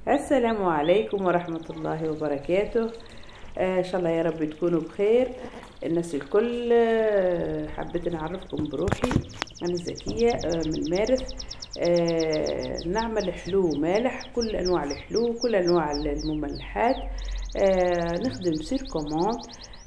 السلام عليكم ورحمة الله وبركاته. إن شاء الله يا رب تكونوا بخير الناس الكل. حبيت نعرفكم بروحي، أنا زكية من مارس. نعمل حلو مالح، كل أنواع الحلو، كل أنواع المملحات. نخدم سير كوموند.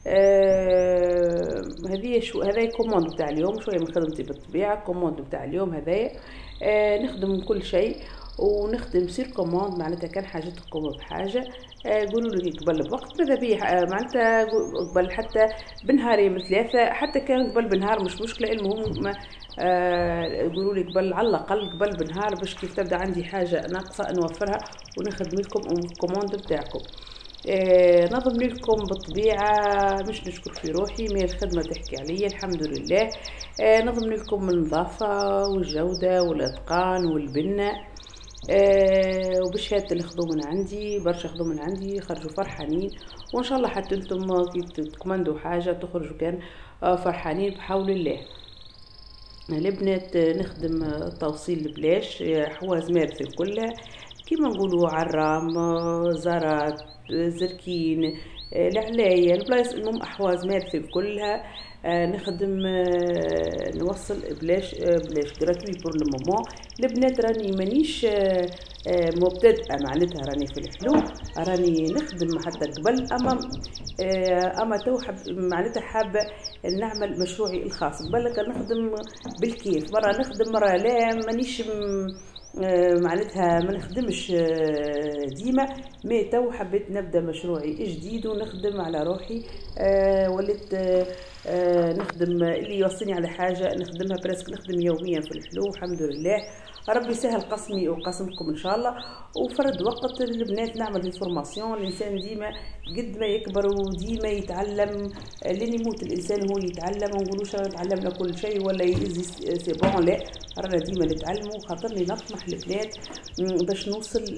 هذه شو هذا كوموند بتاع اليوم، شوية من خدمتي بالطبيعة. كوموند بتاع اليوم هذايا. نخدم كل شيء ونخدم سير كوموند، معناتها كان حاجتكم بحاجة قولوا لي قبل بوقت، ماذا بيه معناتها قبل حتى بنهارين من ثلاثة، حتى كان قبل بنهار مش مشكلة. المهم قولوا لي قبل، على الأقل قبل بنهار، باش كيف تبدأ عندي حاجة ناقصة نوفرها ونخدم لكم الكوموند بتاعكم. نظم لكم بالطبيعة، مش نشكر في روحي، ما الخدمة تحكي عليا الحمد لله. نظم لكم النظافة والجودة والإتقان والبنة. وبشهادة اللي خذوه من عندي، برشا خذوه من عندي خرجوا فرحانين، وإن شاء الله حتى انتم كي تكمندوا حاجة تخرجوا كان فرحانين بحول الله. البنات نخدم توصيل بلاش حواز مارث كلها، كيما نقولوا عرام، زرات، زركين، العلاية، البلايص، المهم أحواز مارث كلها. نخدم نوصل بلاش جراتوي بور لو مومون. البنات راني مانيش مبتدئه، معناتها راني في الحلو، راني نخدم حتى قبل، اما تو معناتها حابه نعمل مشروعي الخاص. بالك نخدم بالكيف، مره نخدم مره لا، مانيش معناتها ما نخدمش ديما. ما تو حبيت نبدا مشروعي جديد ونخدم على روحي. وليت نخدم اللي يوصيني على حاجه نخدمها، برسك نخدم يوميا في الحلو الحمد لله. ربي سهل قسمي وقسمكم ان شاء الله. وفرد وقت البنات نعمل الفورماسيون. الانسان ديما قد ما يكبر وديما يتعلم، لين يموت الانسان هو يتعلم. ما نقولوش تعلمنا كل شيء ولا يزي سي بون، لا رانا ديما نتعلموا. خاطرني نطمح البنات باش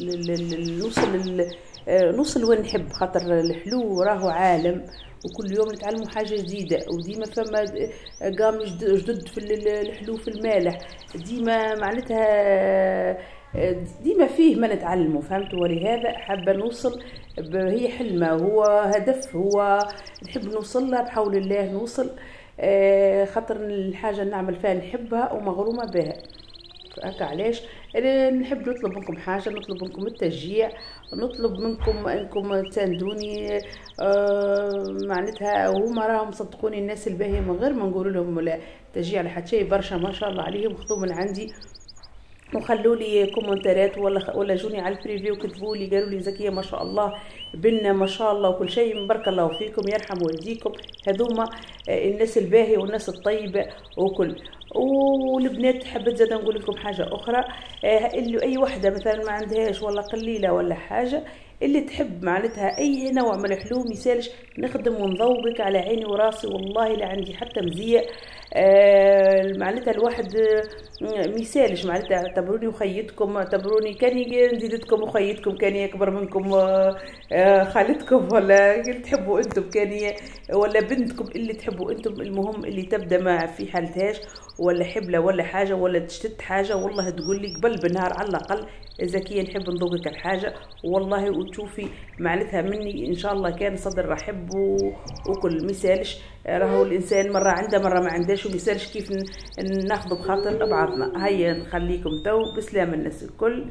نوصل وين نحب، خاطر الحلو راهو عالم وكل يوم نتعلموا حاجة جديدة، وديما فما قام جدد في الحلو في المالح، ديما معناتها ديما فيه ما نتعلمه، فهمتوا؟ ولهذا حابة نوصل، هي حلمة، هو هدف، هو نحب نوصل لها بحول الله. نوصل خاطر الحاجة نعمل فيها نحبها ومغرومة بها. هكا علاش نحب نطلب منكم حاجة، نطلب منكم التشجيع، نطلب منكم انكم تساندوني. معناتها هما راهم صدقوني الناس الباهية، من غير ما نقول لهم لا تشجيع لحد شيء، برشا ما شاء الله عليهم خذوا من عندي وخلوا لي كومنتات ولا جوني على البريفي وكتبوا لي قالوا لي زكيه ما شاء الله، بنا ما شاء الله وكل شيء، بارك الله فيكم، يرحم والديكم. هذوما الناس الباهيه والناس الطيبه وكل. والبنات حبيت زاد نقول لكم حاجه اخرى، اللي اي وحده مثلا ما عندهاش ولا قليله ولا حاجه، اللي تحب معناتها اي نوع من الحلو ميسالش نخدم ونذوقك على عيني وراسي، والله لا عندي حتى مزيه. معناتها الواحد ميسالش، معناتها اعتبروني وخيتكم، اعتبروني كاني نزيدتكم وخيتكم، كاني اكبر منكم خالتكم، ولا اللي تحبوا انتم، كاني ولا بنتكم اللي تحبوا انتم. المهم اللي تبدا ما في حالتهاش ولا حبله ولا حاجه ولا تشتت حاجه، والله تقول لي قبل بنهار على الاقل زكيه نحب نذوقك الحاجه، والله وتشوفي معناتها مني ان شاء الله كان صدر رحب وكل مثالش. راهو الانسان مره عنده مره ما عندهاش، ومثالش كيف ناخذ بخاطر بعضنا. هيا نخليكم تو بسلام الناس الكل،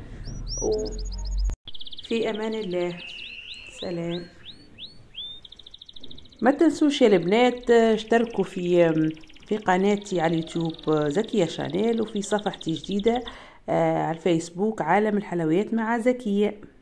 وفي امان الله. سلام. ما تنسوش يا البنات اشتركوا في قناتي على اليوتيوب زكية شانيل، وفي صفحتي جديدة على الفيسبوك عالم الحلويات مع زكية.